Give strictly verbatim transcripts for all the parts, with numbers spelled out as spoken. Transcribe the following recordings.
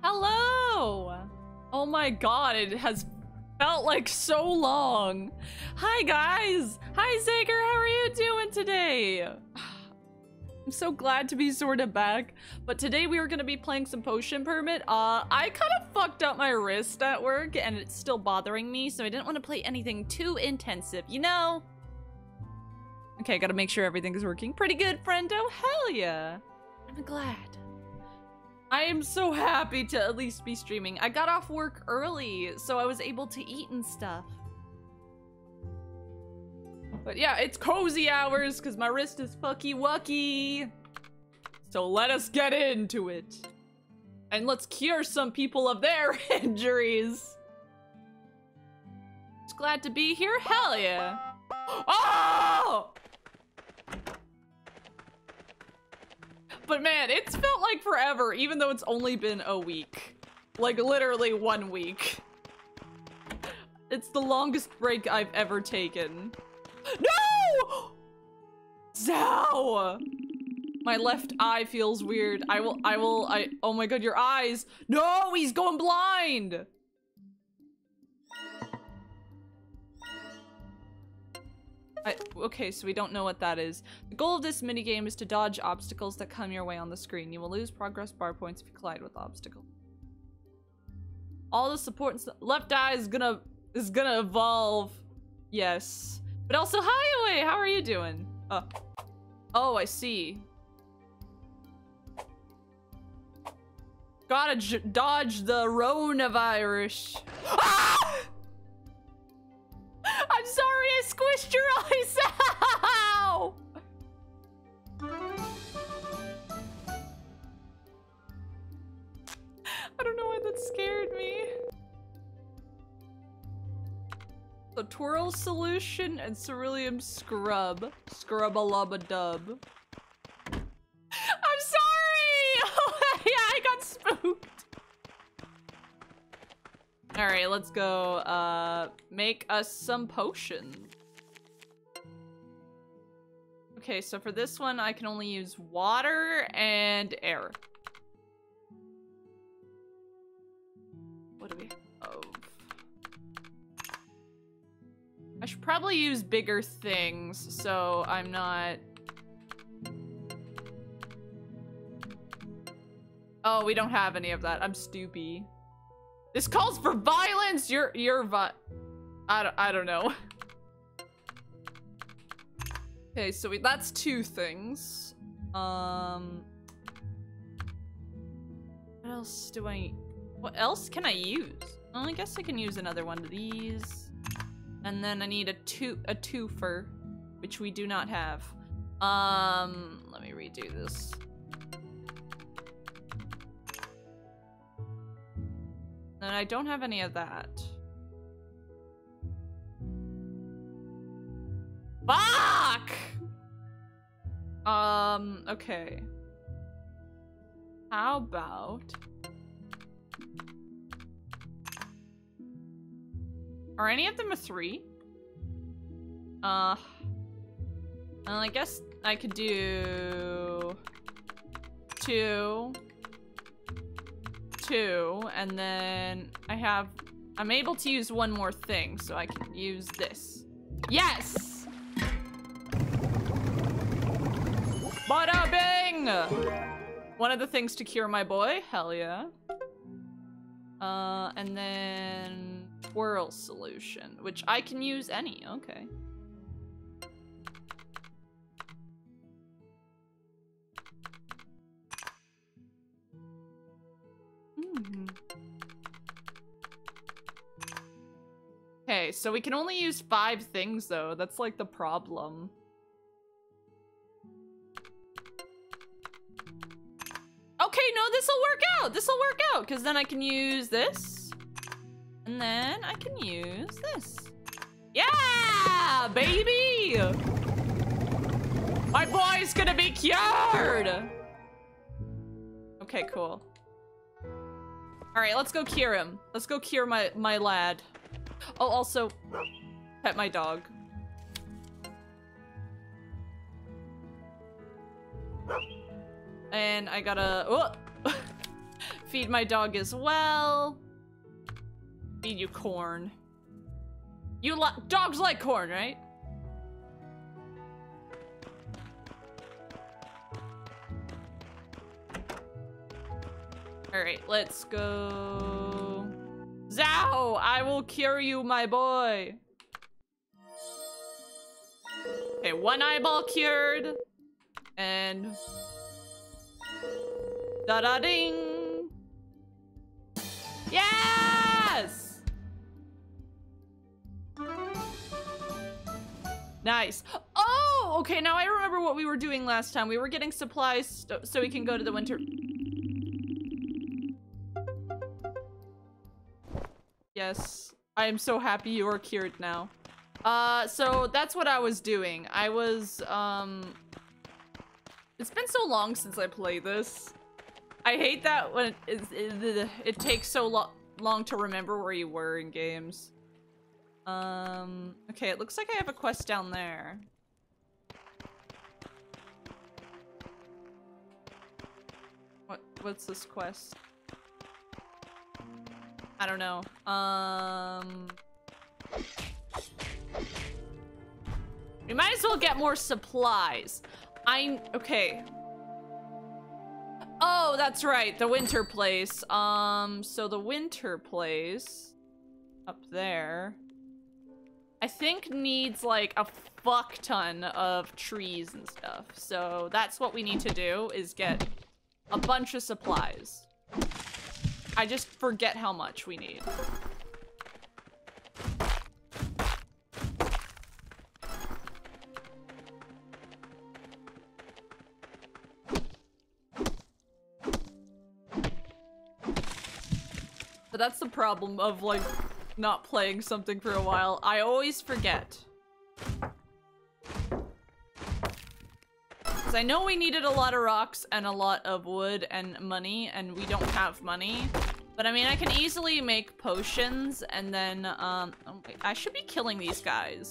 Hello! Oh my god, it has felt like so long. Hi guys! Hi Zager, how are you doing today? I'm so glad to be sort of back. But today we were gonna be playing some Potion Permit. Uh, I kind of fucked up my wrist at work and it's still bothering me, so I didn't want to play anything too intensive, you know? Okay, gotta make sure everything is working pretty good, friendo. Hell yeah! I'm glad. I am so happy to at least be streaming. I got off work early, so I was able to eat and stuff. But yeah, it's cozy hours because my wrist is fucky wucky. So let us get into it. And let's cure some people of their injuries. Just glad to be here. Hell yeah. Oh! But man, it's felt like forever, even though it's only been a week. Like literally one week. It's the longest break I've ever taken. No! Zao! My left eye feels weird. I will, I will, I, oh my god, your eyes. No, he's going blind! I, okay, so we don't know what that is. The goal of this minigame is to dodge obstacles that come your way on the screen. You will lose progress bar points if you collide with obstacles. All the support and stuff. Left eye is gonna, is gonna evolve. Yes. But also, hi away, how are you doing? Oh, oh, I see. Gotta j dodge the coronavirus. Ah! I'm sorry, I squished your eyes. Ow! I don't know why that scared me. The twirl solution and ceruleum scrub. Scrub-a-lub-a-dub. I'm sorry! Yeah, I got spooked. Alright, let's go, uh, make us some potions. Okay, so for this one, I can only use water and air. What do we have? I should probably use bigger things, so I'm not... Oh, we don't have any of that. I'm stoopy. This calls for violence! You're- you're vi- I don't- I don't know. Okay, so we- that's two things. Um... What else do I- What else can I use? Well, I guess I can use another one of these. And then I need a two- a twofer, which we do not have. Um, let me redo this. And I don't have any of that. Fuck! Um, okay. How about... Are any of them a three? Uh... Well, I guess I could do... Two... Two, and then I have, I'm able to use one more thing, so I can use this. Yes! Bada bing! One of the things to cure my boy, hell yeah. Uh, and then twirl solution, which I can use any, okay. Okay, so we can only use five things though. That's like the problem. Okay, no, this'll work out. This'll work out because then I can use this. And then I can use this. Yeah, baby! My boy's gonna be cured! Okay, cool. All right, let's go cure him. Let's go cure my, my lad. Oh, also, pet my dog. And I gotta, oh, Feed my dog as well. Feed you corn. You li- dogs like corn, right? Alright, let's go. Zao! I will cure you, my boy! Okay, one eyeball cured. And... Da-da-ding! Yes! Nice. Oh! Okay, now I remember what we were doing last time. We were getting supplies so we can go to the winter... Yes. I am so happy you are cured now. Uh, so that's what I was doing. I was, um... It's been so long since I played this. I hate that when it, it, it, it takes so lo long to remember where you were in games. Um, okay, it looks like I have a quest down there. What, what's this quest? I don't know. Um... We might as well get more supplies. I'm... Okay. Oh, that's right. The winter place. Um, so the winter place... Up there... I think needs, like, a fuck ton of trees and stuff. So that's what we need to do, is get a bunch of supplies. I just forget how much we need. But that's the problem of, like, not playing something for a while. I always forget. Because I know we needed a lot of rocks and a lot of wood and money, and we don't have money. But I mean, I can easily make potions, and then, um... Oh, wait, I should be killing these guys.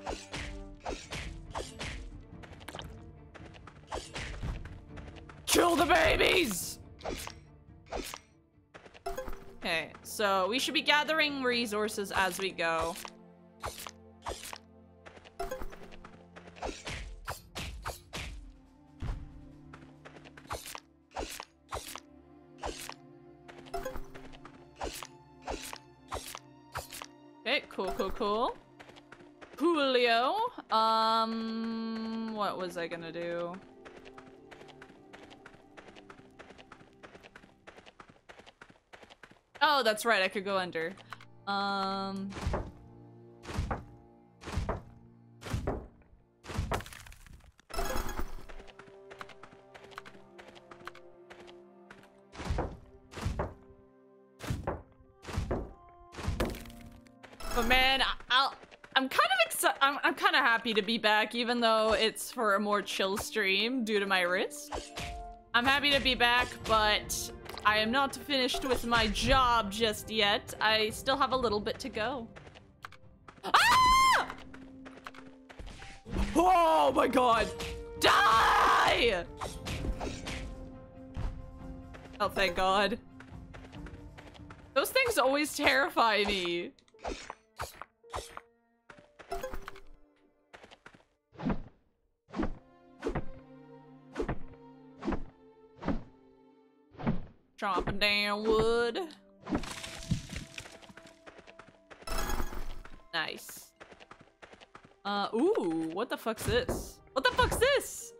Kill the babies! Okay, so we should be gathering resources as we go. Okay, cool, cool, cool. Coolio. Um, what was I gonna do? Oh, that's right, I could go under. Um... But man, I'll, I'm kind of excited. I'm, I'm kind of happy to be back, even though it's for a more chill stream due to my wrist. I'm happy to be back, but I am not finished with my job just yet. I still have a little bit to go. Ah! Oh my god! Die! Oh, thank god. Those things always terrify me. Chopping down wood. Nice. Uh, ooh, what the fuck's this? What the fuck's this?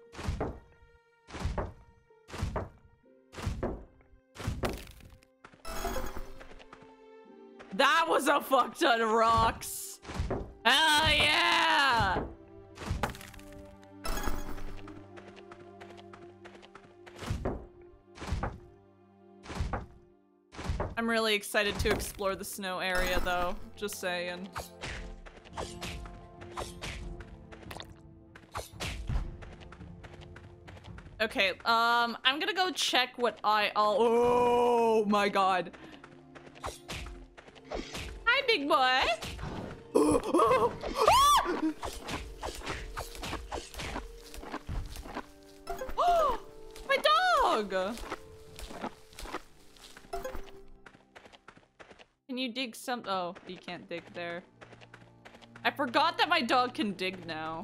That was a fuck ton of rocks. Hell yeah! I'm really excited to explore the snow area though, just saying. Okay, um, I'm gonna go check what I- oh, oh my god. Hi, big boy. My dog! Can you dig some- oh, you can't dig there. I forgot that my dog can dig now.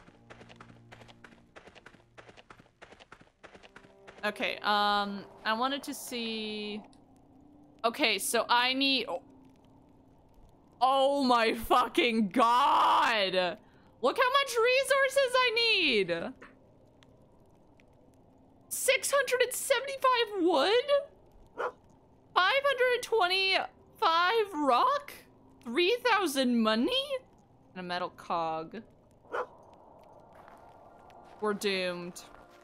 Okay, um, I wanted to see... Okay, so I need... Oh, oh my fucking god! Look how much resources I need! six hundred seventy-five wood? five hundred twenty-five rock? three thousand money? And a metal cog. We're doomed.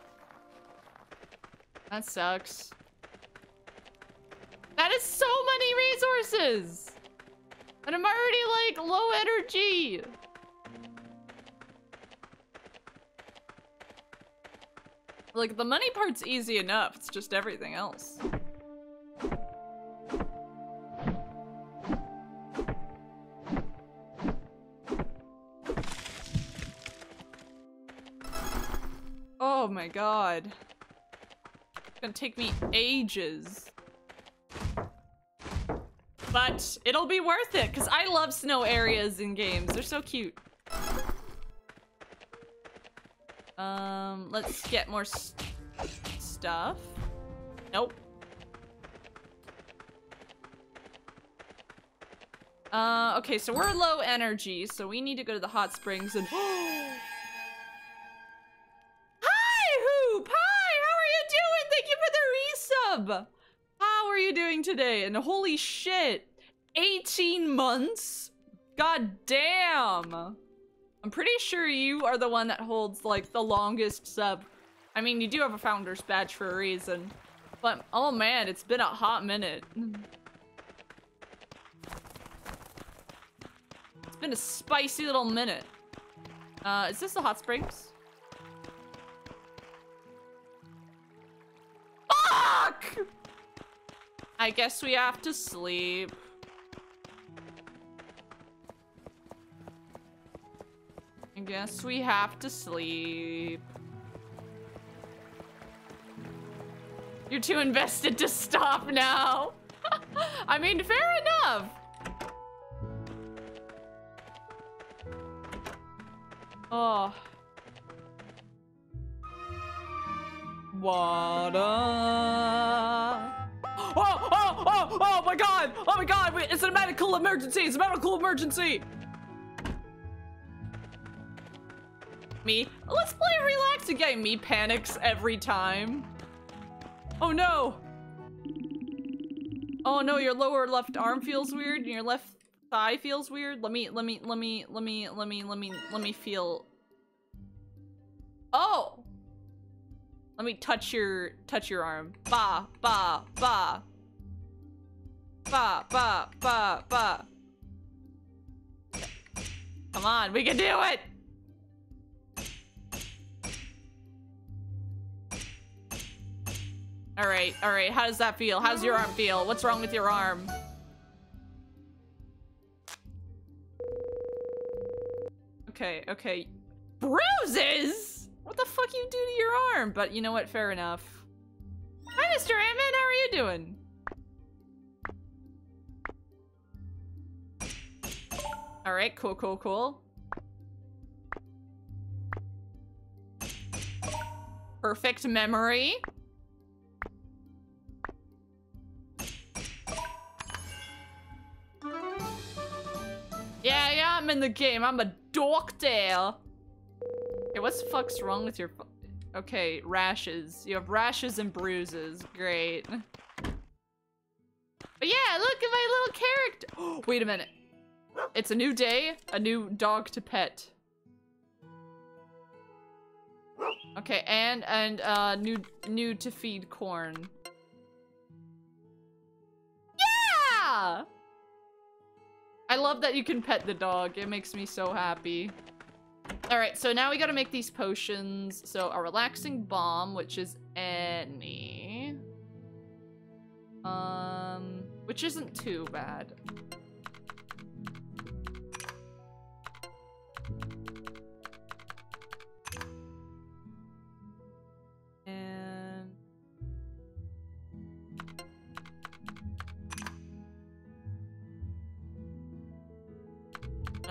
That sucks. That is so many resources! And I'm already like low energy. Like the money part's easy enough, it's just everything else. Oh my god. It's gonna take me ages. But it'll be worth it, because I love snow areas in games. They're so cute. Um, let's get more st stuff. Nope. Uh, okay, so we're low energy, so we need to go to the hot springs and- Hi, Hoop! Hi! How are you doing? Thank you for the resub! How are you doing today? And holy shit, eighteen months? God damn! I'm pretty sure you are the one that holds, like, the longest sub. I mean, you do have a founder's badge for a reason. But, oh man, it's been a hot minute. It's been a spicy little minute. Uh, is this the hot springs? Fuck! I guess we have to sleep. I guess we have to sleep. You're too invested to stop now. I mean, fair enough. Oh. Water. Oh, oh, oh, oh my god! Oh my god! Wait, it's a medical emergency! It's a medical emergency! Me? Let's play a relaxing game. Me panics every time. Oh no! Oh no, your lower left arm feels weird and your left thigh feels weird. Let me, let me, let me, let me, let me, let me, let me feel. Oh! Let me touch your, touch your arm. Ba, ba, ba. Ba, ba, ba, ba. Come on, we can do it! All right, all right, how does that feel? How's your arm feel? What's wrong with your arm? Okay, okay. Bruises? What the fuck you do to your arm? But you know what, fair enough. Hi, Mister Ant-Man, how are you doing? All right, cool, cool, cool. Perfect memory. Yeah, yeah, I'm in the game. I'm a doctor. Okay, what the fuck's wrong with your... Okay, rashes. You have rashes and bruises. Great. But yeah, look at my little character. Oh, wait a minute. It's a new day, a new dog to pet. Okay, and and uh, new new to feed corn. Yeah! I love that you can pet the dog. It makes me so happy. All right, so now we gotta make these potions. So a relaxing balm, which is any, um, which isn't too bad. And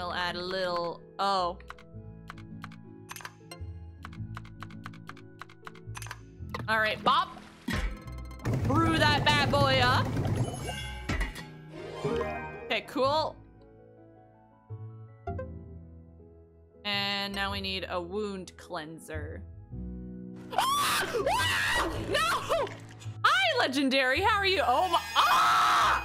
We'll add a little... Oh. Alright, Bop. Brew that bad boy up. Okay, cool. And now we need a wound cleanser. Ah! Ah! No! Hi, Legendary. How are you? Oh my... Ah!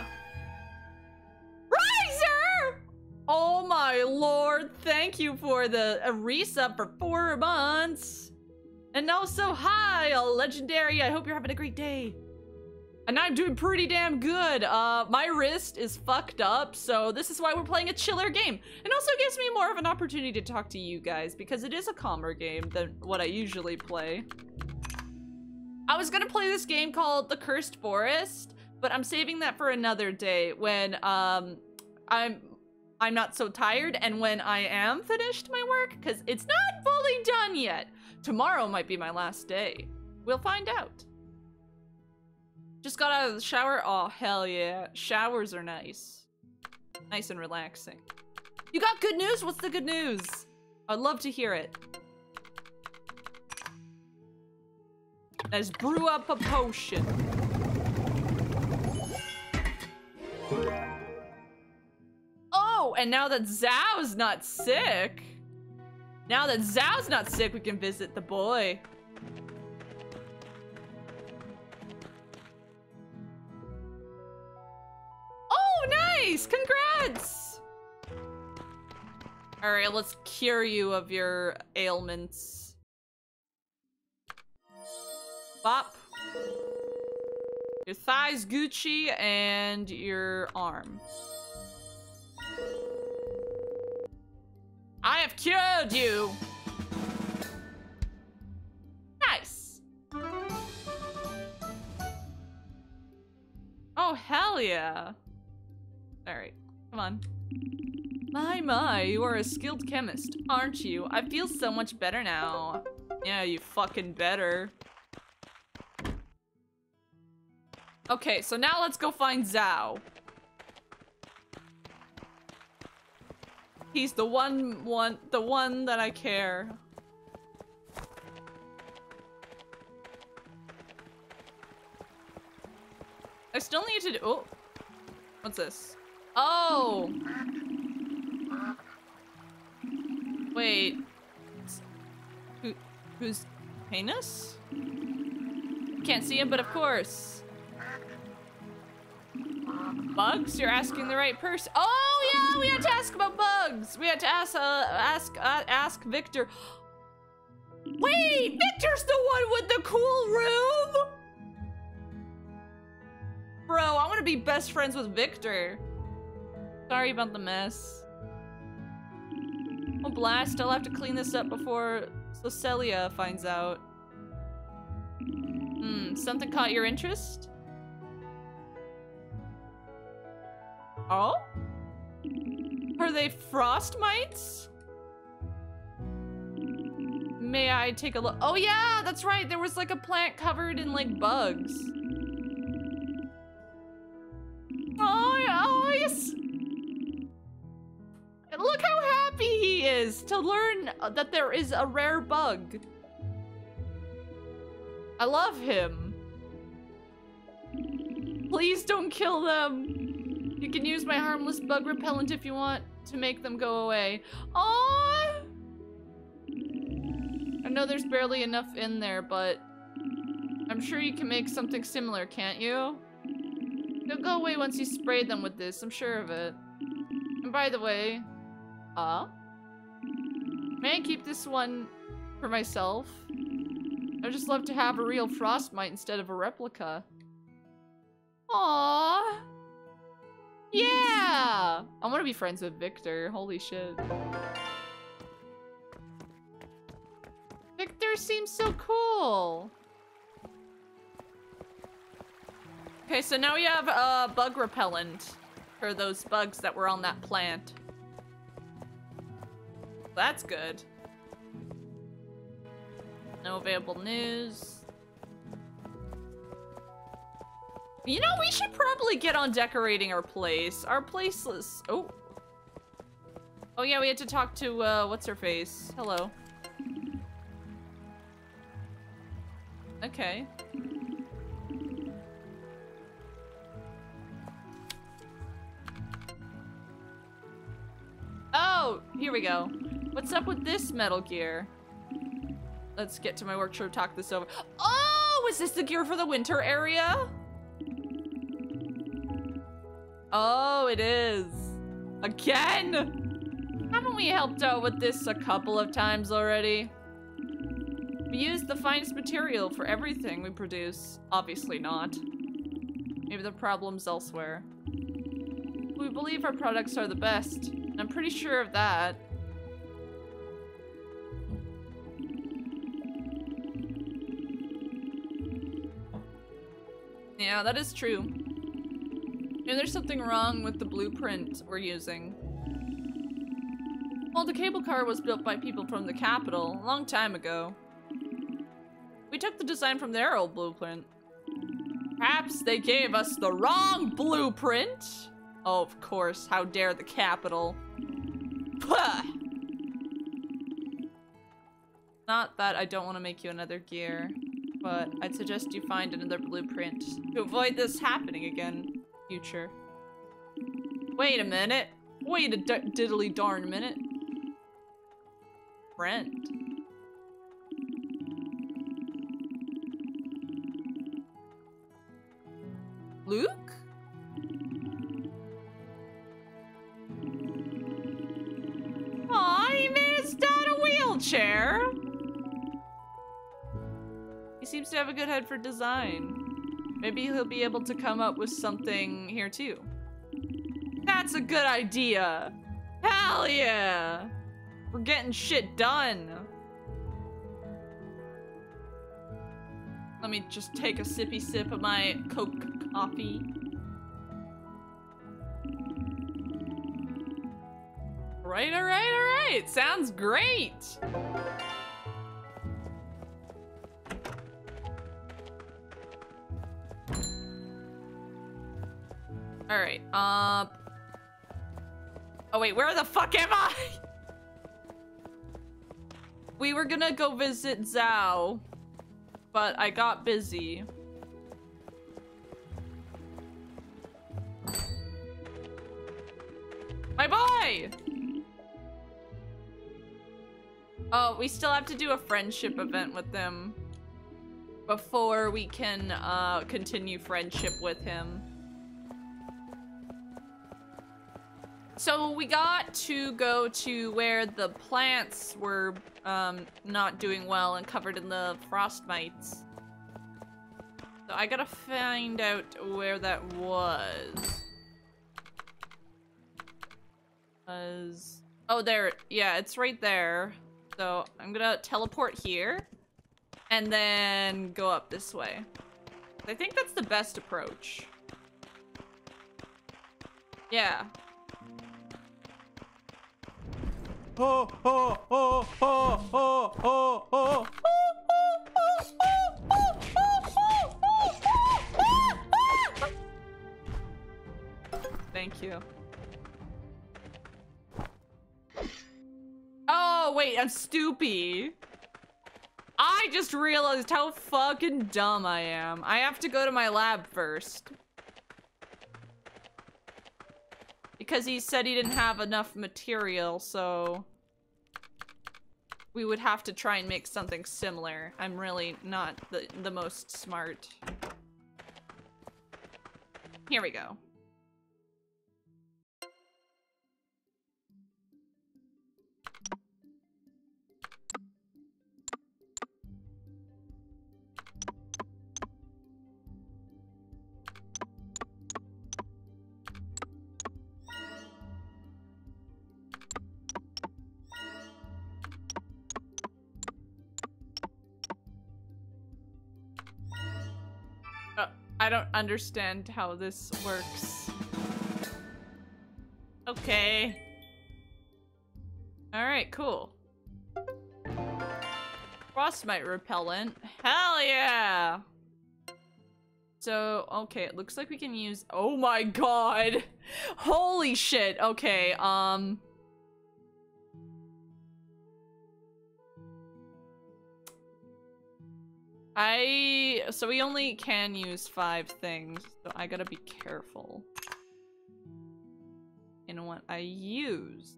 Riser! Oh my lord. Thank you for the a resub for four months. And also, hi, Legendary. I hope you're having a great day. And I'm doing pretty damn good. Uh, my wrist is fucked up, so this is why we're playing a chiller game. It also gives me more of an opportunity to talk to you guys, because it is a calmer game than what I usually play. I was gonna play this game called The Cursed Forest, but I'm saving that for another day when um, I'm I'm not so tired and when I am finished my work, because it's not fully done yet. Tomorrow might be my last day. We'll find out. Just got out of the shower. Oh, hell yeah. Showers are nice. Nice and relaxing. You got good news? What's the good news? I'd love to hear it. Let's brew up a potion. Oh, and now that Zhao's not sick... Now that Zhao's not sick, we can visit the boy. Oh, nice! Congrats! Alright, let's cure you of your ailments. Bop. Your thigh's Gucci and your arm. I have cured you! Nice! Oh, hell yeah. Alright, come on. My, my, you are a skilled chemist, aren't you? I feel so much better now. Yeah, you fucking better. Okay, so now let's go find Zhao. He's the one, one, the one that I care. I still need to do- oh. What's this? Oh! Wait. Who, who's Penis? Can't see him, but of course. Bugs? You're asking the right person. Oh yeah, we had to ask about bugs. We had to ask, uh, ask, uh, ask Victor. Wait, Victor's the one with the cool room? Bro, I want to be best friends with Victor. Sorry about the mess. Oh blast, I'll have to clean this up before Socelia finds out. Hmm, something caught your interest? Oh? Are they frost mites? May I take a look? Oh yeah, that's right. There was like a plant covered in like bugs. Oh, oh yes. Look how happy he is to learn that there is a rare bug. I love him. Please don't kill them. You can use my harmless bug repellent if you want to make them go away. Aww! I know there's barely enough in there, but I'm sure you can make something similar, can't you? They'll go away once you spray them with this, I'm sure of it. And by the way, uh, may I keep this one for myself? I'd just love to have a real frostmite instead of a replica. Aww! Yeah! I want to be friends with Victor. Holy shit. Victor seems so cool. Okay, so now we have a uh, bug repellent for those bugs that were on that plant. That's good. No available news. You know, we should probably get on decorating our place. Our place is... Oh. Oh yeah, we had to talk to, uh, what's her face? Hello. Okay. Oh, here we go. What's up with this Metal Gear? Let's get to my workshop, talk this over. Oh, is this the gear for the winter area? Oh, it is. Again? Haven't we helped out with this a couple of times already? We use the finest material for everything we produce. Obviously not. Maybe the problem's elsewhere. We believe our products are the best. I'm pretty sure of that. Yeah, that is true. Maybe there's something wrong with the blueprint we're using. Well, the cable car was built by people from the capital a long time ago. We took the design from their old blueprint. Perhaps they gave us the wrong blueprint? Oh, of course. How dare the capital. Puh! Not that I don't want to make you another gear, but I'd suggest you find another blueprint to avoid this happening again. Future. Wait a minute. Wait a d diddly darn minute. Friend. Luke? Aw, he missed out a wheelchair. He seems to have a good head for design. Maybe he'll be able to come up with something here too. That's a good idea. Hell yeah. We're getting shit done. Let me just take a sippy sip of my Coke coffee. Right, all right, all right. Sounds great. All right, uh... oh wait, where the fuck am I? We were gonna go visit Zhao, but I got busy. My boy! Oh, we still have to do a friendship event with them before we can uh, continue friendship with him. So we got to go to where the plants were um, not doing well and covered in the frost mites. So I gotta find out where that was. Was... oh, there. Yeah, it's right there. So I'm gonna teleport here and then go up this way. I think that's the best approach. Yeah. Oh, oh, oh, oh, oh, oh, oh. Thank you. Oh, wait, I'm Stoopy. I just realized how fucking dumb I am. I have to go to my lab first. Because he said he didn't have enough material, so we would have to try and make something similar. I'm really not the, the most smart. Here we go. I don't understand how this works. Okay. Alright, cool. Frostmite repellent. Hell yeah! So, okay, it looks like we can use- oh my god! Holy shit! Okay, um... I... So we only can use five things, so I gotta be careful in what I use.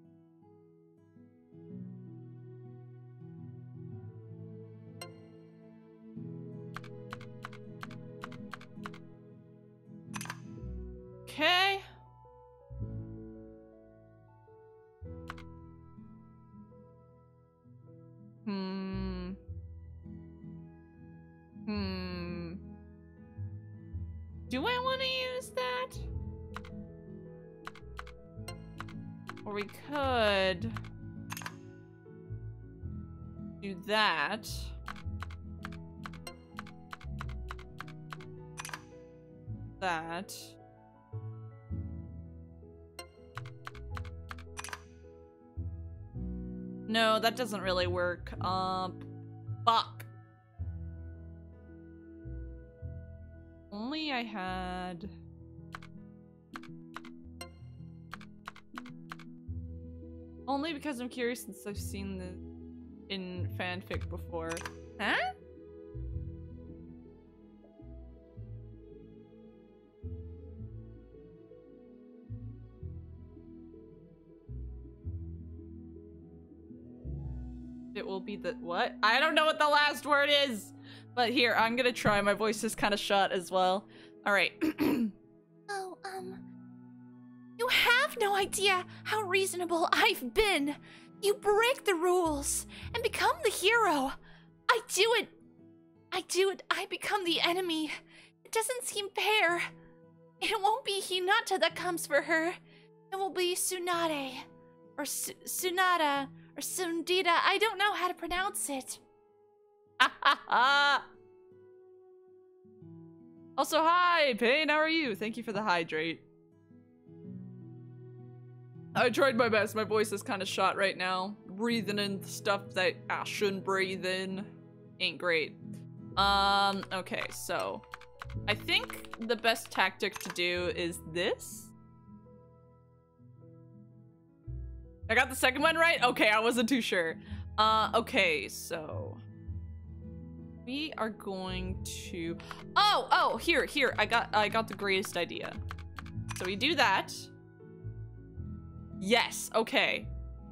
Okay. Hmm. Hmm. Do I want to use that? Or we could do that. That. No, that doesn't really work. Um, fuck. Only I had... Only because I'm curious since I've seen the in fanfic before. Huh? It will be the what? I don't know what the last word is. But here, I'm gonna try. My voice is kind of shut as well. All right. Oh, um... You have no idea how reasonable I've been. You break the rules and become the hero. I do it. I do it. I become the enemy. It doesn't seem fair. It won't be Hinata that comes for her. It will be Tsunade. Or Su Tsunada. Or Sundita. I don't know how to pronounce it. Also, hi, Pain, how are you? Thank you for the hydrate. I tried my best. My voice is kind of shot right now. Breathing in stuff that I shouldn't breathe in. Ain't great. Um, okay, so I think the best tactic to do is this. I got the second one right? Okay, I wasn't too sure. Uh, okay, so we are going to... Oh, oh, here, here, I got, I got the greatest idea. So we do that. Yes, okay.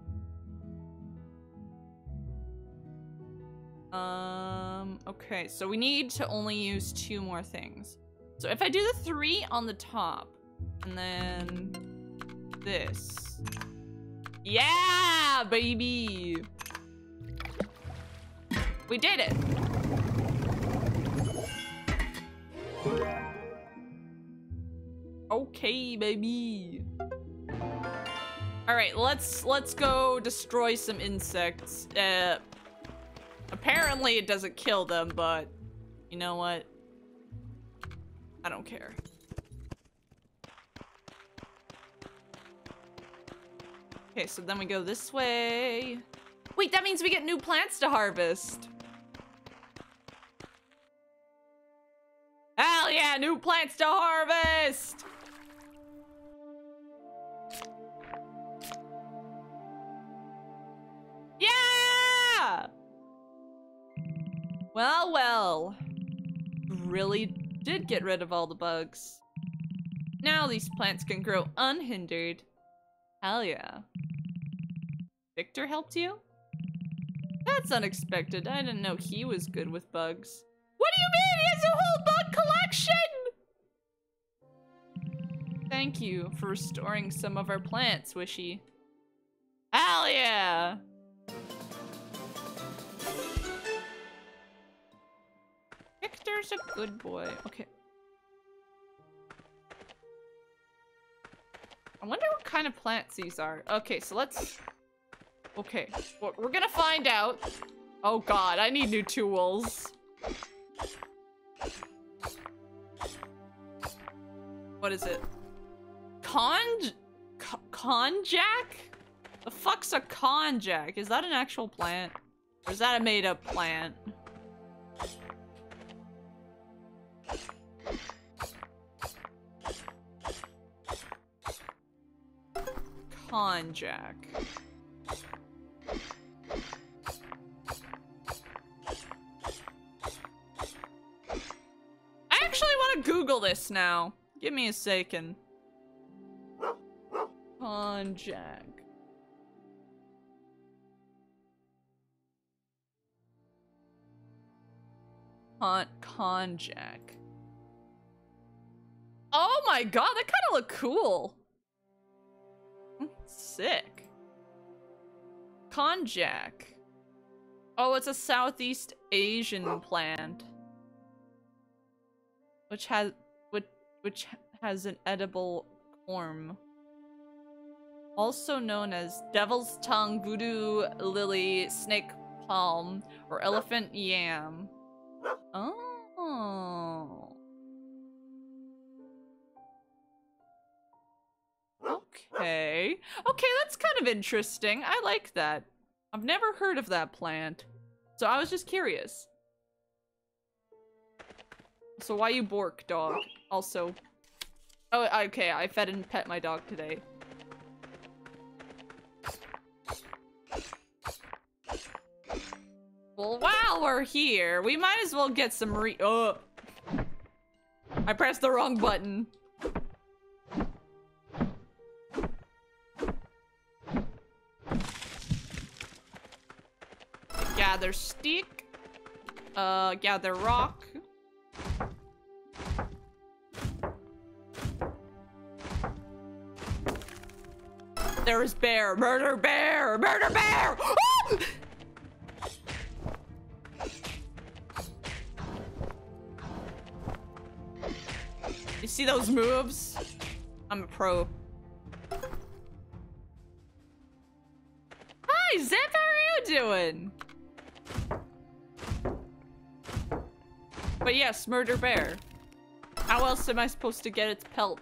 Um, okay, so we need to only use two more things. So if I do the three on the top, and then this. Yeah, baby! We did it! Okay, baby. All right, let's let's go destroy some insects. Uh, apparently it doesn't kill them, but you know what? I don't care. Okay, so then we go this way. Wait, that means we get new plants to harvest. Hell yeah, new plants to harvest! Yeah! Well, well. Really did get rid of all the bugs. Now these plants can grow unhindered. Hell yeah. Victor helped you? That's unexpected. I didn't know he was good with bugs. What do you mean? He has a whole bug collection! Thank you for restoring some of our plants, Wishy. Hell yeah! Victor's a good boy. Okay. I wonder what kind of plants these are. Okay, so let's... Okay, well, we're gonna find out. Oh god, I need new tools. What is it? Conj... Konjac? The fuck's a konjac? Is that an actual plant? Or is that a made-up plant? Konjac. actually want to Google this now. Give me a second. Konjac. Con Konjac. Oh my god, that kind of look cool. Sick. Konjac. Oh, it's a Southeast Asian plant, which has which which has an edible corm, also known as devil's tongue, voodoo lily, snake palm, or elephant yam. Oh. Okay. Okay, that's kind of interesting. I like that. I've never heard of that plant. So I was just curious. So why you bork, dog? Also. Oh, okay, I fed and pet my dog today. Well, while we're here, we might as well get some re- Oh! I pressed the wrong button. Gather stick. Uh, gather rock. There is bear. Murder bear. Murder bear. Ah! You see those moves? I'm a pro. Hi, Zip. How are you doing? But yes, murder bear. How else am I supposed to get its pelt?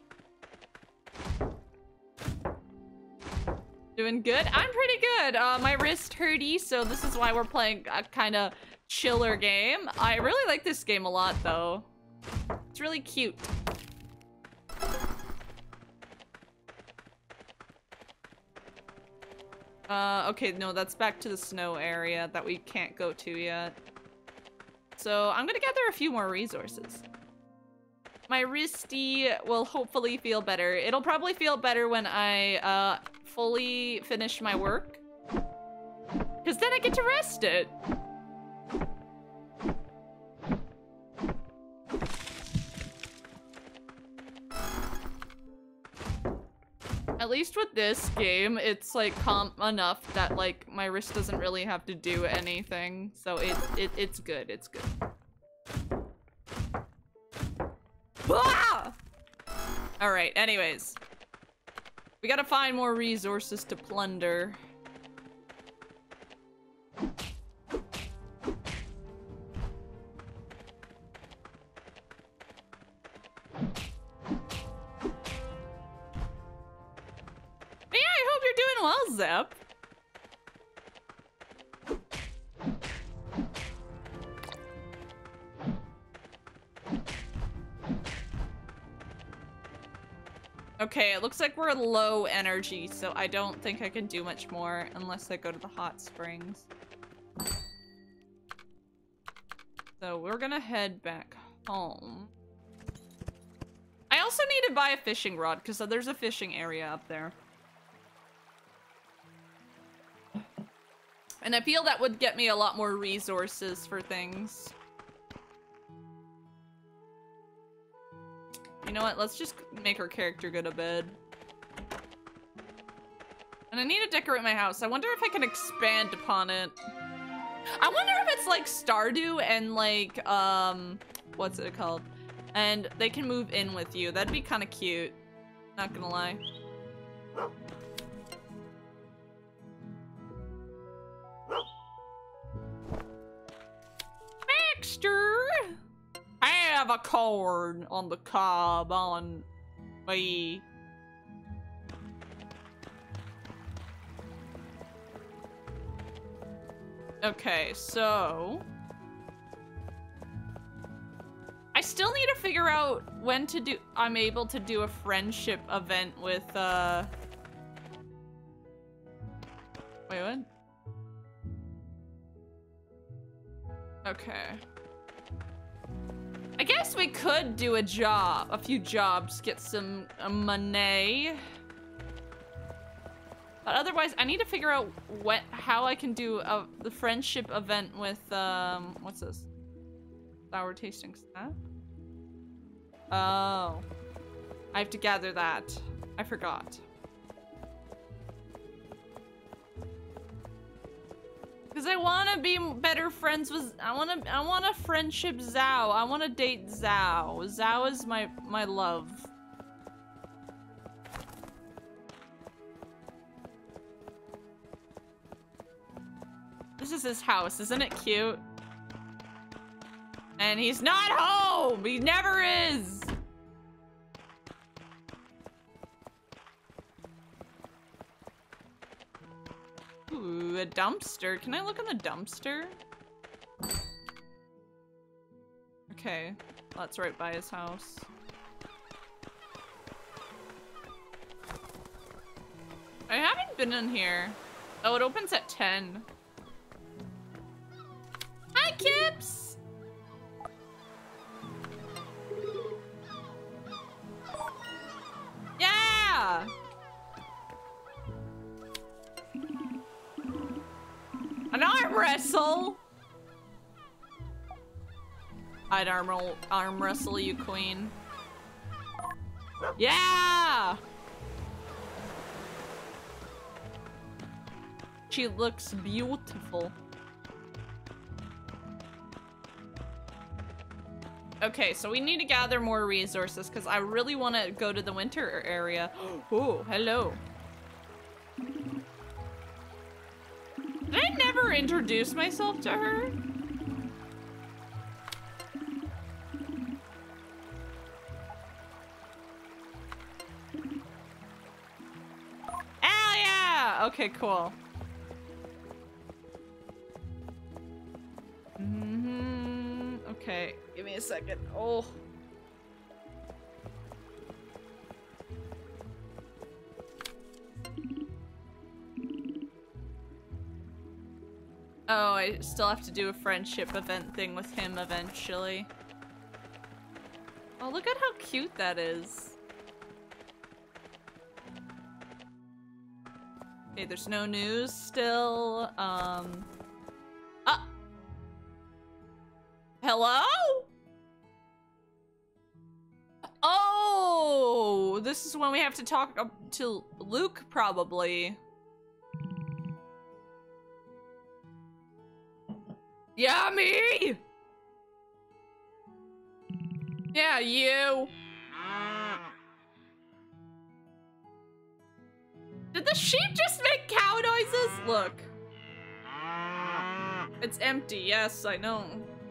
Doing good? I'm pretty good. Uh, my wrist hurty, so this is why we're playing a kind of chiller game. I really like this game a lot, though. It's really cute. Uh, okay, no, that's back to the snow area that we can't go to yet. So I'm gonna gather a few more resources. My wristy will hopefully feel better. It'll probably feel better when I uh, fully finish my work. Because then I get to rest it. At least with this game, it's like calm enough that like my wrist doesn't really have to do anything. So it, it it's good, it's good. Ah! All right, anyways. We gotta find more resources to plunder. Well, Zep. Okay, it looks like we're low energy, so I don't think I can do much more unless I go to the hot springs. So we're gonna head back home. I also need to buy a fishing rod because there's a fishing area up there. And I feel that would get me a lot more resources for things. You know what? Let's just make our character go to bed. And I need to decorate my house. I wonder if I can expand upon it. I wonder if it's like Stardew and like, um, what's it called? And they can move in with you. That'd be kind of cute. Not gonna lie. Baxter! Have a corn on the cob on me. Okay, so I still need to figure out when to do I'm able to do a friendship event with uh Wait, what? Okay. I guess guess we could do a job, a few jobs, get some uh, money. But otherwise, I need to figure out what, how I can do a, the friendship event with, um, what's this? Sour tasting snack? Oh. I have to gather that. I forgot. Because I want to be better friends with, I want to, I want to friendship Zhao. I want to date Zhao. Zhao is my, my love. This is his house, isn't it cute? And he's not home! He never is! Ooh, a dumpster. Can I look in the dumpster? Okay, that's right by his house. I haven't been in here. Oh, it opens at ten. Hi, Kips! Yeah! An arm wrestle! I'd arm, arm wrestle you, queen. Yeah! She looks beautiful. Okay, so we need to gather more resources because I really want to go to the winter area. Oh, hello. Did I never introduce myself to her? Hell yeah! Okay, cool. Mm-hmm. Okay, give me a second. Oh. Oh, I still have to do a friendship event thing with him eventually. Oh, look at how cute that is. Okay, there's no news still. Um. Ah! Hello? Oh! This is when we have to talk to Luke, probably. Yeah, me! Yeah, you! Did the sheep just make cow noises? Look. It's empty, yes, I know.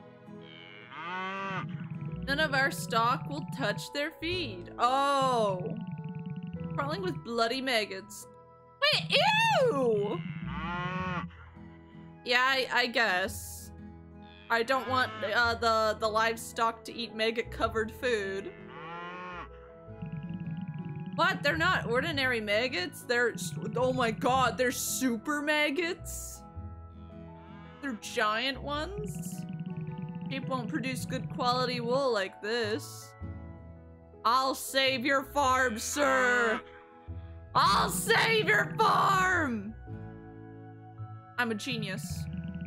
None of our stock will touch their feed. Oh. Crawling with bloody maggots. Wait, ew! Yeah, I, I guess. I don't want uh, the, the livestock to eat maggot-covered food. What? They're not ordinary maggots? They're- oh my god, they're super maggots? They're giant ones? Sheep won't produce good quality wool like this. I'll save your farm, sir! I'll save your farm! I'm a genius.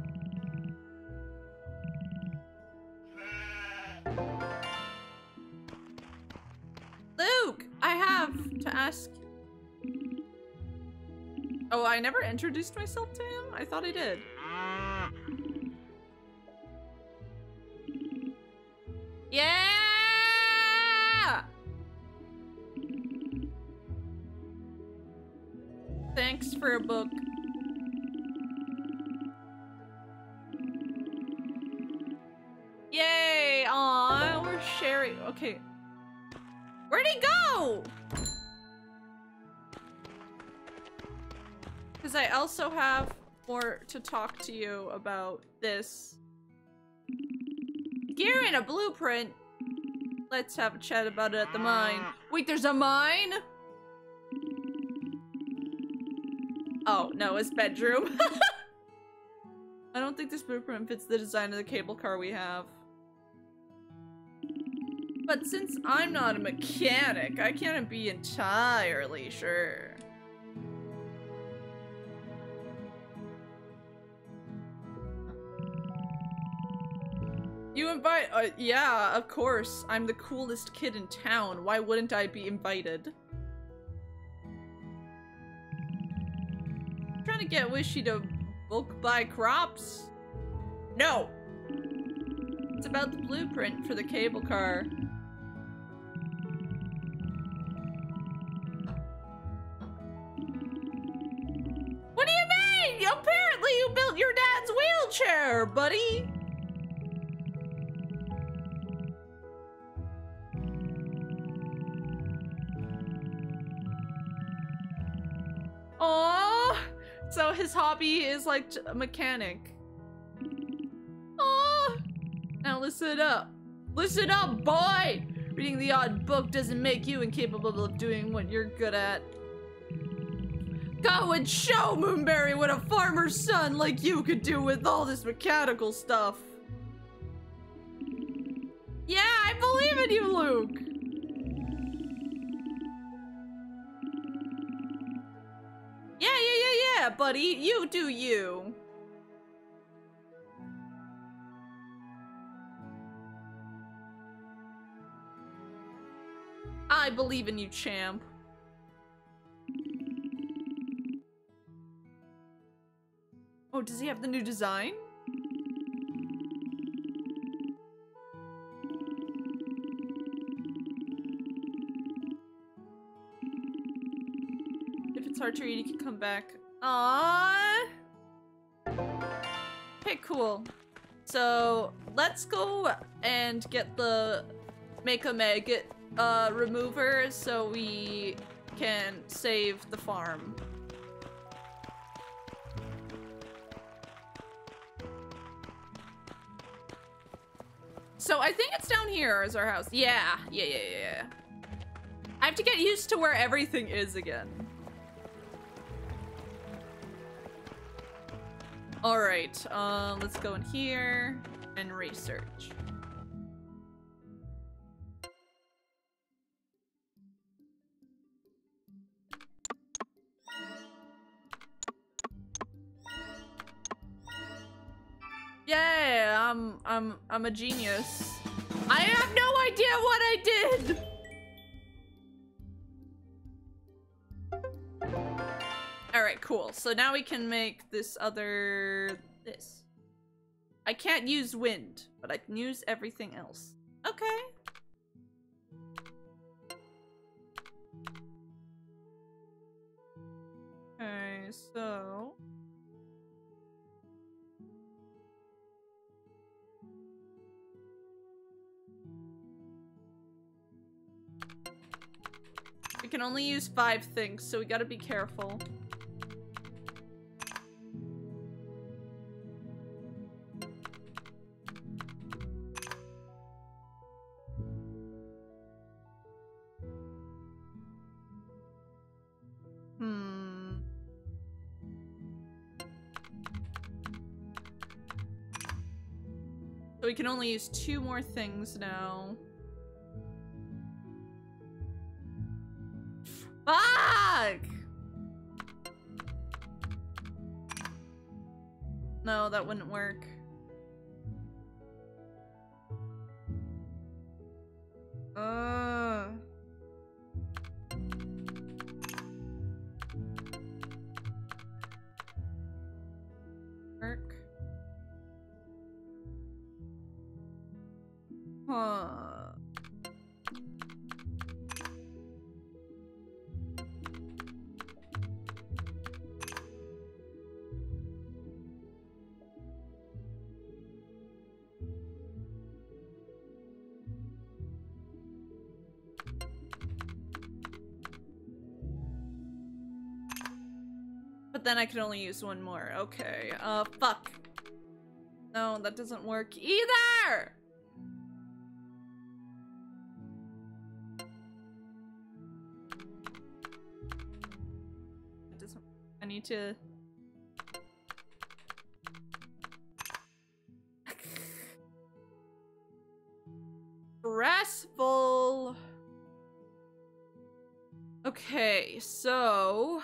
Luke, I have to ask. Oh, I never introduced myself to him? I thought I did. Yeah! Thanks for a book. Yay! Aw, we're sharing. Okay. Where'd he go? Because I also have more to talk to you about this. Gear and a blueprint. Let's have a chat about it at the mine. Wait, there's a mine? Oh, no, his bedroom. I don't think this blueprint fits the design of the cable car we have. But since I'm not a mechanic, I can't be entirely sure. You invite- uh, yeah, of course. I'm the coolest kid in town. Why wouldn't I be invited? Trying to get Wishy to bulk buy crops? No! It's about the blueprint for the cable car. What do you mean? Apparently you built your dad's wheelchair, buddy! Aww! So his hobby is like a mechanic. Aww! Now listen up. Listen up, boy! Reading the odd book doesn't make you incapable of doing what you're good at. Go and show Moonberry what a farmer's son like you could do with all this mechanical stuff. Yeah, I believe in you, Luke! Yeah, yeah, yeah, yeah, buddy. You do you. I believe in you, champ. Oh, does he have the new design? If it's hard to read, you can come back. Aww. Okay, cool. So let's go and get the make a maggot uh, remover so we can save the farm. So I think it's down here is our house. Yeah, yeah, yeah, yeah. I have to get used to where everything is again. All right, um, let's go in here and research. Yeah, I'm, I'm, I'm a genius. I have no idea what I did. All right, cool. So now we can make this other, this. I can't use wind, but I can use everything else. Okay. Okay, so. We can only use five things, so we gotta be careful. Hmm. So we can only use two more things now. Fuck! No, that wouldn't work. Uh. Work. Huh. But then I can only use one more. Okay. Uh, fuck. No, that doesn't work either! It doesn't... I need to... Stressful! Okay, so...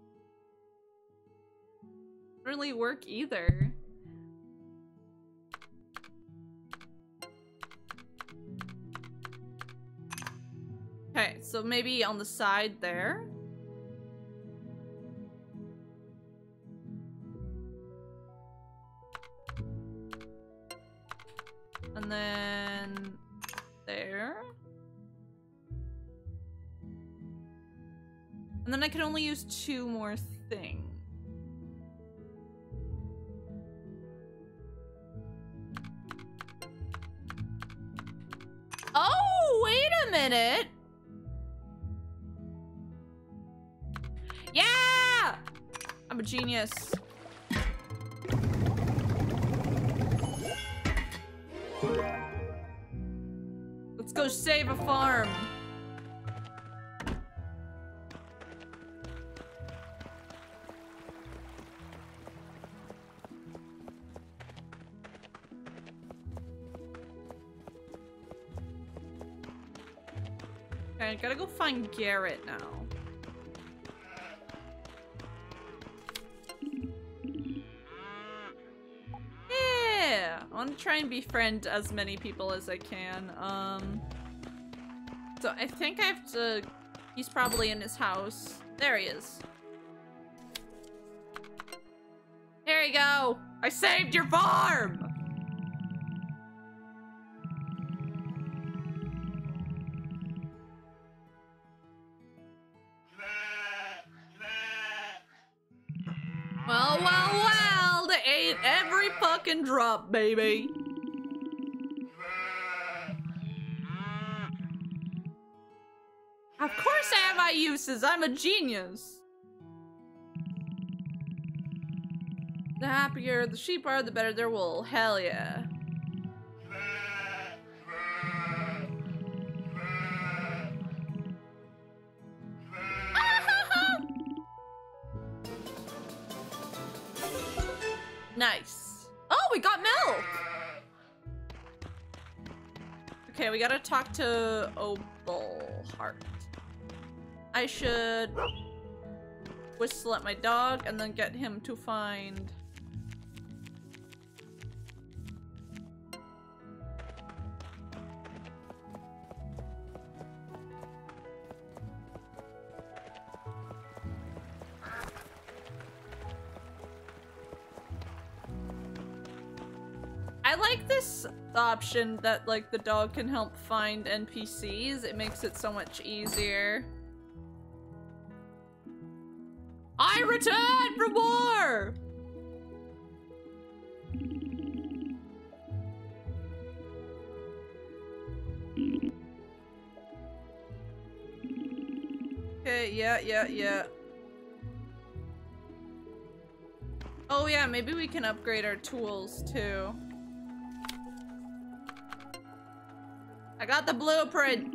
Doesn't really work either. Okay, so maybe on the side there. And then there. And then I can only use two more things. Oh, wait a minute. Yeah! I'm a genius. Let's go save a farm. Okay, I gotta go find Garrett now. Yeah! I want to try and befriend as many people as I can. Um, so I think I have to... He's probably in his house. There he is. There you go! I saved your farm! Well, well, well, they ate every fucking drop, baby. Of course I have my uses, I'm a genius. The happier the sheep are, the better their wool. Hell yeah. Nice. Oh, we got milk! Okay, we gotta talk to Opalheart. I should whistle at my dog and then get him to find... I like this option that, like, the dog can help find N P Cs. It makes it so much easier. I return for more! Okay, yeah, yeah, yeah. Oh yeah, maybe we can upgrade our tools too. I got the blueprint.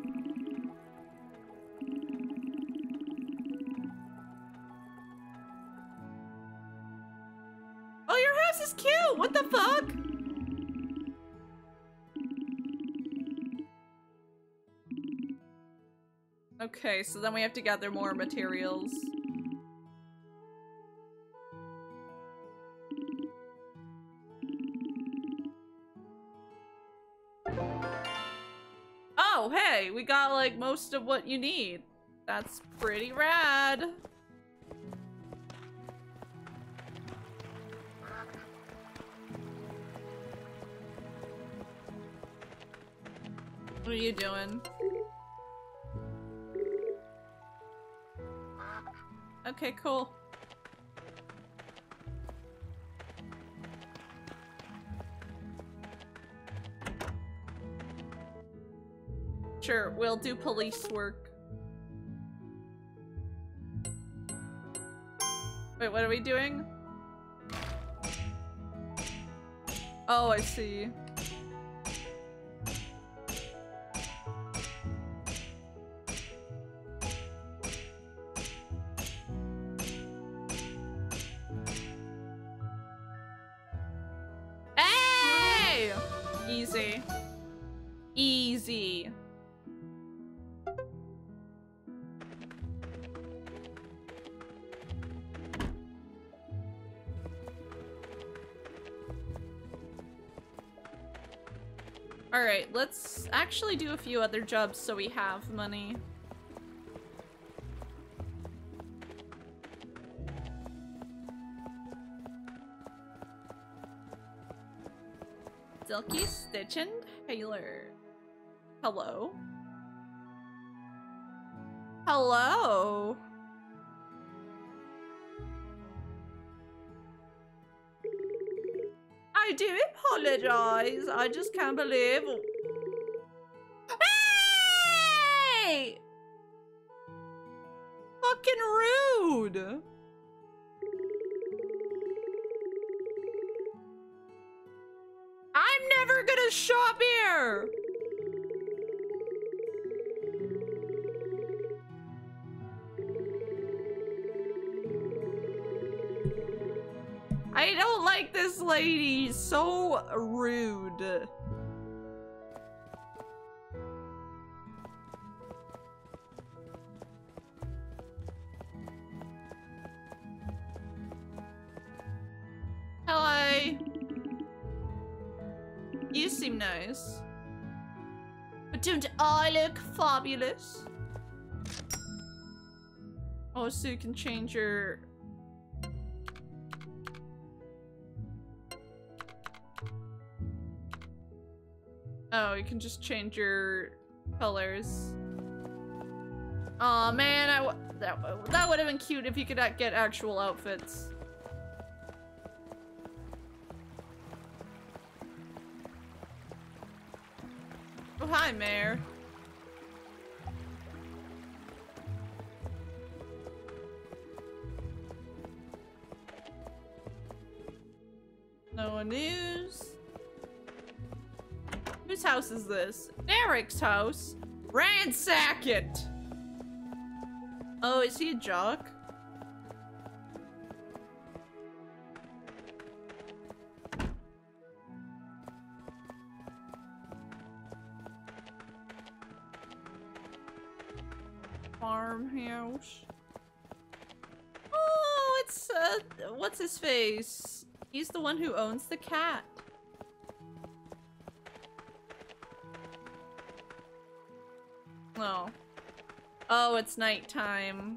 Oh, your house is cute. What the fuck? Okay, so then we have to gather more materials. Oh, hey, we got like most of what you need. That's pretty rad. What are you doing? Okay, cool. Sure, we'll do police work. Wait, what are we doing? Oh, I see. Hey! Easy. Easy. Alright, let's actually do a few other jobs so we have money. Silky Stitch and Taylor. Hello? Hello? I do apologize. I just can't believe. Hey! Fucking rude. I'm never gonna shop here. I don't like this lady. So rude. Hello. You seem nice. But don't I look fabulous? Oh, so you can change your... Oh, you can just change your colors. Aw, oh, man, I w that, that would have been cute if you could get actual outfits. Oh, hi, Mayor. No news. Whose house is this? Derek's house. Ransack it! Oh, is he a jock? Farmhouse. Oh, it's, uh, what's his face? He's the one who owns the cat. Oh. Oh, it's nighttime.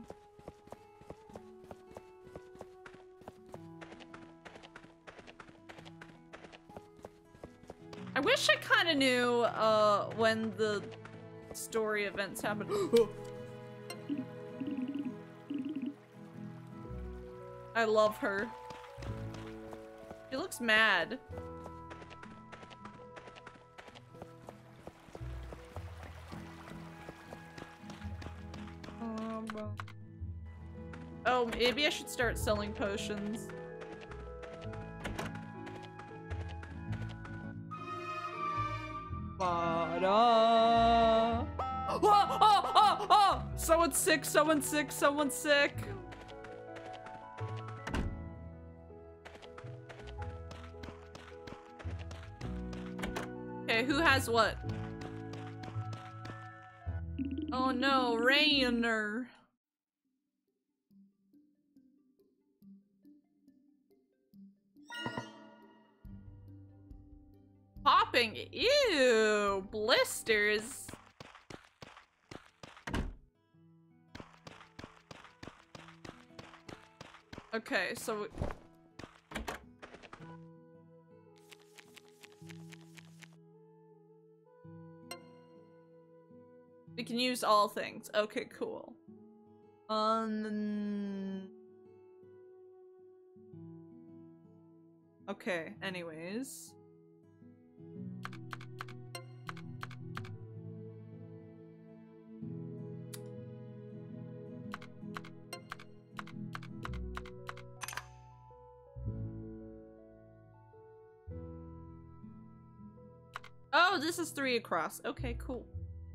I wish I kind of knew uh, when the story events happen. I love her. She looks mad. Um, oh, maybe I should start selling potions. Ba-da. Oh, oh, oh, oh! Someone's sick, someone's sick, someone's sick. Okay, who has what? Oh no, Rainer. Popping, ew, blisters. Okay, so we can use all things. Okay, cool. Um. Okay, anyways. Oh, this is three across. Okay, cool.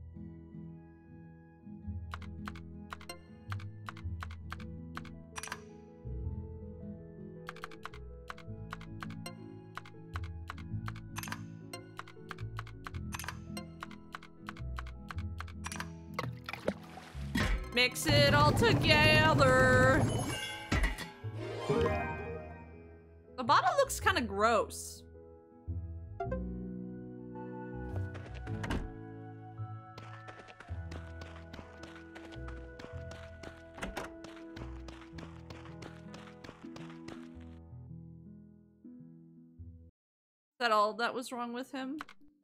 Mix it all together. The bottle looks kind of gross. that all that was wrong with him?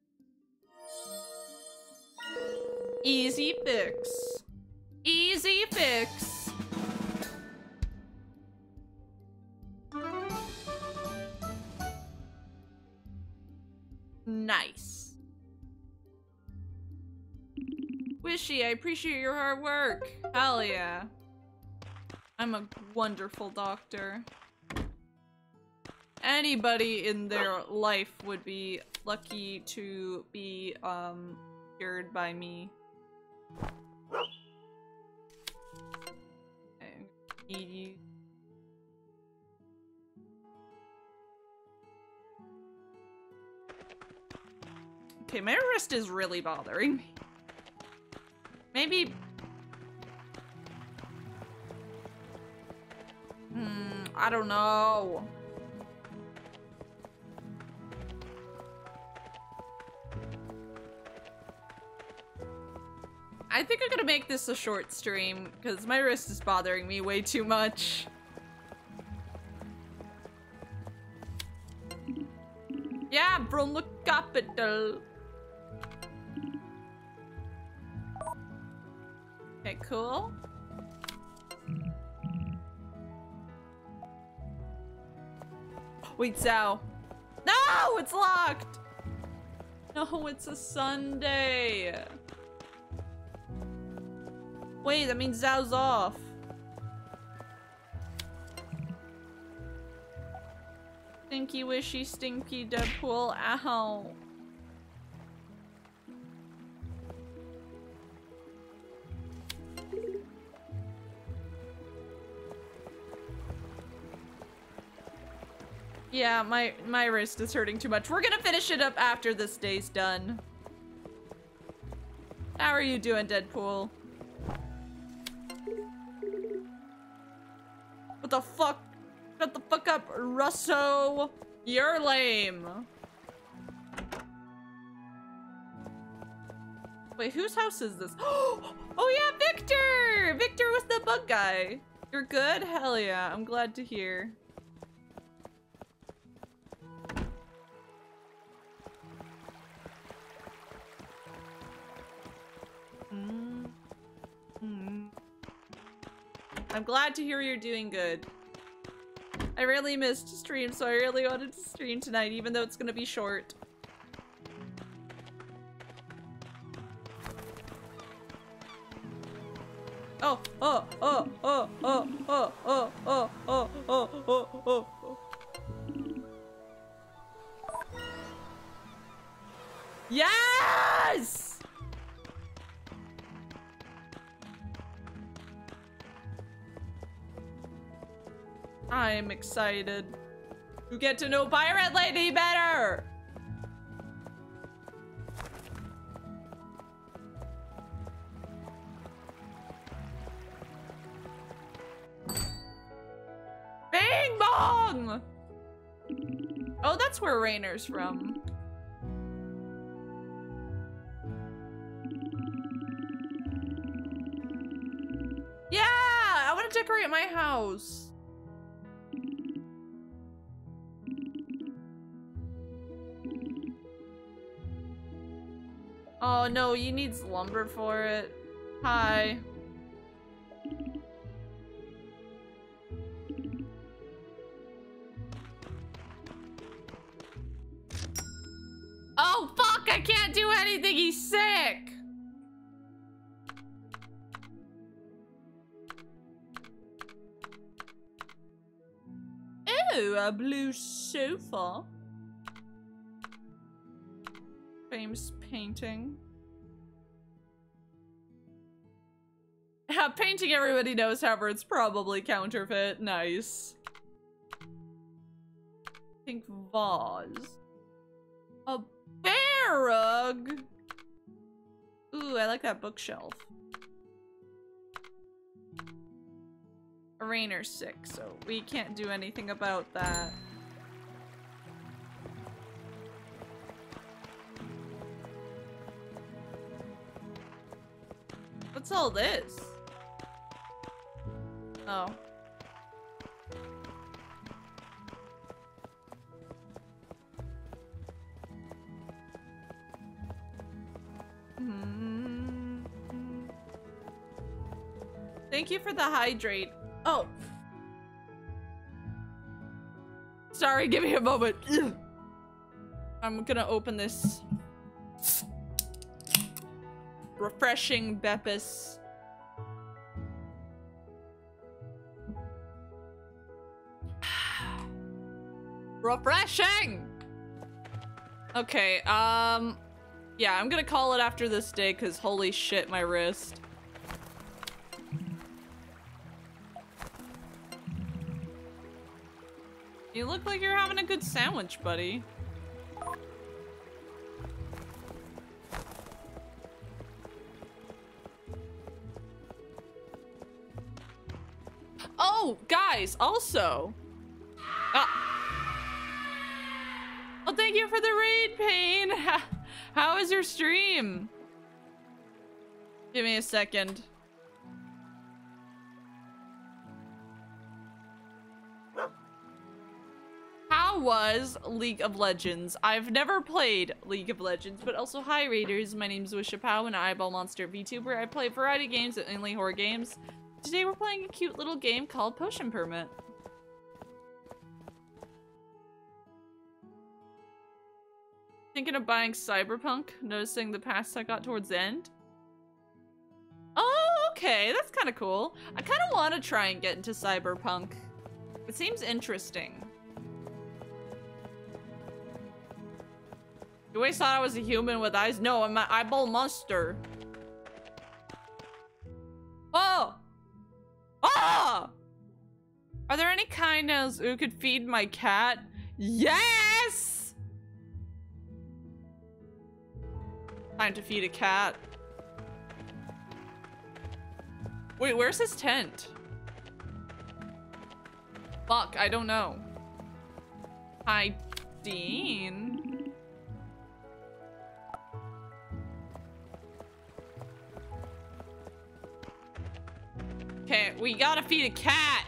Easy fix. Easy fix. Nice. Wishy, I appreciate your hard work. Hell yeah. I'm a wonderful doctor. Anybody in their life would be lucky to be um cured by me. Okay, need you. Okay, my wrist is really bothering me. Maybe. Hmm, I don't know. I think I'm gonna make this a short stream because my wrist is bothering me way too much. Yeah, from the capital. Okay, cool. Wait, Zao. No, it's locked. No, it's a Sunday. Wait, that means Zao's off. Stinky wishy stinky Deadpool, ow. Yeah, my my wrist is hurting too much. We're gonna finish it up after this day's done. How are you doing, Deadpool? What the fuck? Shut the fuck up, Russo. You're lame. Wait, whose house is this? Oh yeah, Victor! Victor was the bug guy. You're good? Hell yeah, I'm glad to hear. Mm. Mm. I'm glad to hear you're doing good. I really missed stream, so I really wanted to stream tonight, even though it's gonna be short. Oh, oh, oh, oh, oh, oh, oh, oh, oh, oh, oh, oh, oh. Yes! I'm excited to get to know Pirate Lady better! Bing bong! Oh, that's where Rainer's from. Yeah! I want to decorate my house. Oh no, you need lumber for it. Hi. Oh fuck, I can't do anything, he's sick! Ooh, a blue sofa. Famous painting. Yeah, painting everybody knows, however, it's probably counterfeit. Nice. Pink vase. A bear rug. Ooh, I like that bookshelf. Rainer's sick, so we can't do anything about that. What's all this? Oh. Thank you for the hydrate. Oh. Sorry, give me a moment. I'm gonna open this refreshing Beppis. Refreshing! Okay, um... yeah, I'm gonna call it after this day, because holy shit, my wrist. You look like you're having a good sandwich, buddy. Oh, guys, also. Ah. Well, thank you for the raid, Pain. How is your stream? Give me a second. How was League of Legends? I've never played League of Legends, but also hi Raiders. My name is Wishapow and Eyeball Monster VTuber. I play a variety of games, mainly horror games. Today we're playing a cute little game called Potion Permit. Thinking of buying Cyberpunk, noticing the pass I got towards the end. Oh, okay, that's kind of cool. I kind of want to try and get into Cyberpunk. It seems interesting. You always thought I was a human with eyes? No, I'm an eyeball monster. Oh! Ah! Are there any kindos who could feed my cat? Yes! Time to feed a cat. Wait, where's his tent? Fuck, I don't know. Hi, Dean. Okay, we gotta feed a cat.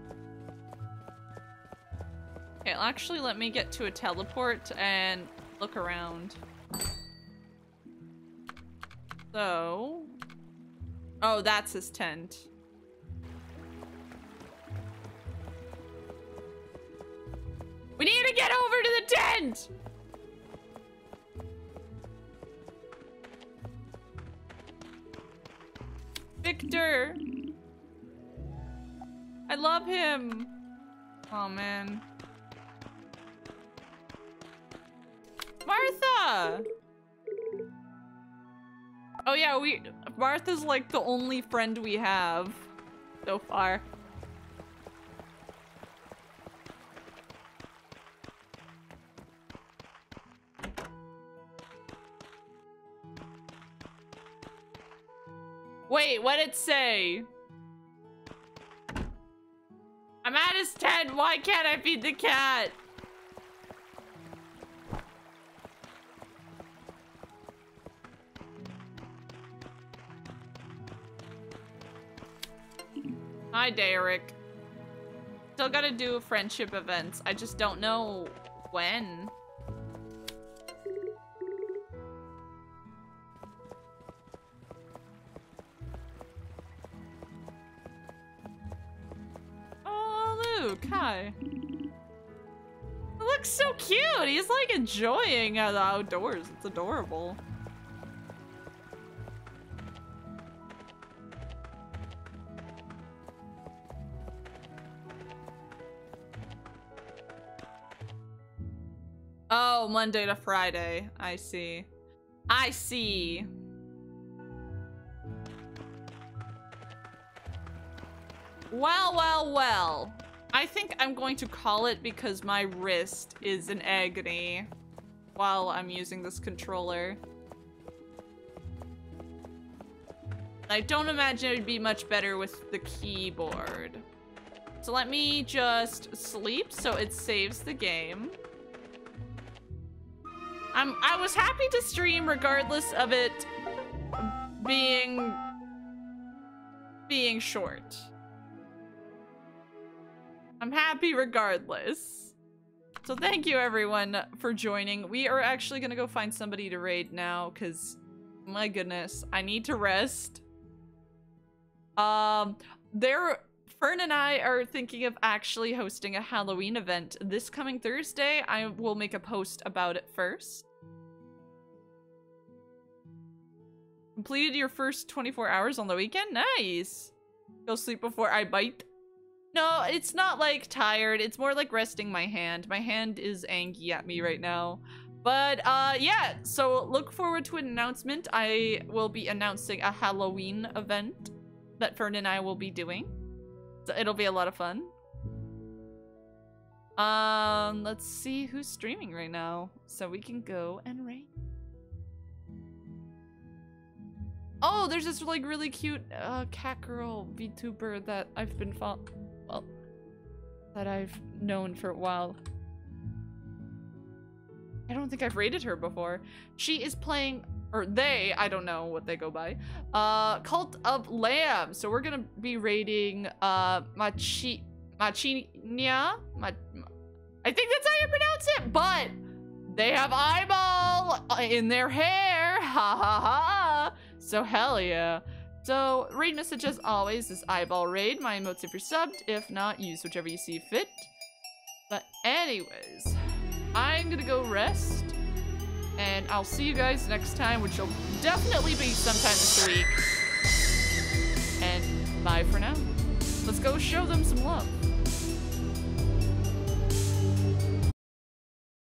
Okay, actually let me get to a teleport and look around. So... oh, that's his tent. We need to get over to the tent! Victor! I love him! Oh man. Martha! Oh yeah, we- Martha's like the only friend we have so far. Wait, what'd it say? I'm at his tent, why can't I feed the cat? Hi, Derek. Still gotta do friendship events. I just don't know when. Oh, Luke, hi. It looks so cute. He's like enjoying the outdoors. It's adorable. Oh, Monday to Friday. I see. I see. Well, well, well. I think I'm going to call it because my wrist is in agony while I'm using this controller. I don't imagine it would be much better with the keyboard. So let me just sleep so it saves the game. I'm, I was happy to stream regardless of it being, being short. I'm happy regardless. So thank you everyone for joining. We are actually gonna go find somebody to raid now because my goodness, I need to rest. Um, there, Fern and I are thinking of actually hosting a Halloween event this coming Thursday. I will make a post about it first. Completed your first twenty-four hours on the weekend? Nice! Go sleep before I bite. No, it's not like tired. It's more like resting my hand. My hand is angry at me right now. But uh, yeah, so look forward to an announcement. I will be announcing a Halloween event that Fern and I will be doing. So it'll be a lot of fun. Um, let's see who's streaming right now so we can go and raid. Oh, there's this like really cute uh, cat girl VTuber that I've been fo- well, that I've known for a while. I don't think I've raided her before. She is playing, or they, I don't know what they go by, uh, Cult of Lamb. So we're gonna be raiding uh, Machi, Machinia? Ma I think that's how you pronounce it, but they have eyeball in their hair, ha ha ha. So hell yeah. So raid message as always is eyeball raid. My emotes if you're subbed. If not, use whichever you see fit. But anyways, I'm gonna go rest. And I'll see you guys next time, which will definitely be sometime this week. And bye for now. Let's go show them some love.